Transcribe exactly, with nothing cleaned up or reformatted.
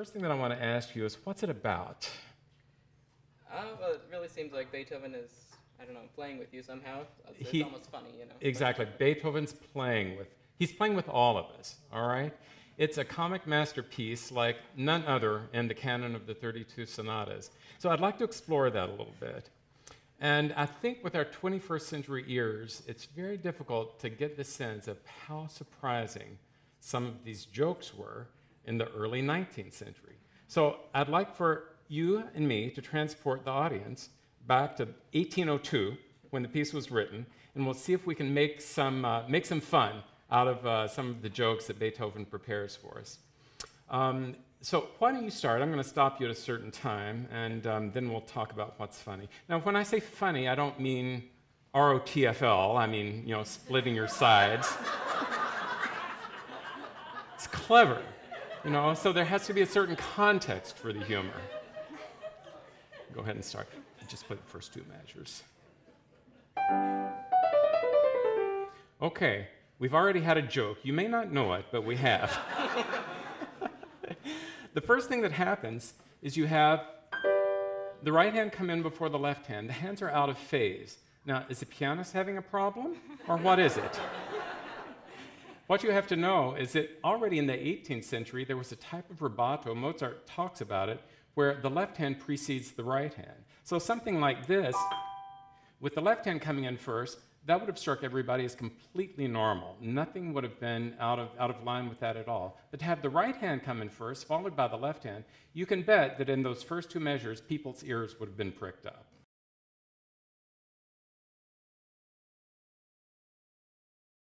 first thing that I want to ask you is, what's it about? Uh, well, it really seems like Beethoven is, I don't know, playing with you somehow. It's, He, it's almost funny, you know. Exactly. Beethoven's playing with, he's playing with all of us, all right? It's a comic masterpiece like none other in the canon of the thirty-two sonatas. So I'd like to explore that a little bit. And I think with our twenty-first century ears, it's very difficult to get the sense of how surprising some of these jokes were in the early nineteenth century. So I'd like for you and me to transport the audience back to eighteen oh two, when the piece was written, and we'll see if we can make some, uh, make some fun out of uh, some of the jokes that Beethoven prepares for us. Um, so why don't you start? I'm going to stop you at a certain time, and um, then we'll talk about what's funny. Now, when I say funny, I don't mean R O T F L. I mean, you know, splitting your sides. It's clever, you know, so there has to be a certain context for the humor. Go ahead and start. Just play the first two measures. Okay, we've already had a joke. You may not know it, but we have. The first thing that happens is you have the right hand come in before the left hand. The hands are out of phase. Now, is the pianist having a problem, or what is it? What you have to know is that already in the eighteenth century, there was a type of rubato, Mozart talks about it, where the left hand precedes the right hand. So something like this, with the left hand coming in first, that would have struck everybody as completely normal. Nothing would have been out of, out of line with that at all. But to have the right hand come in first, followed by the left hand, you can bet that in those first two measures, people's ears would have been pricked up.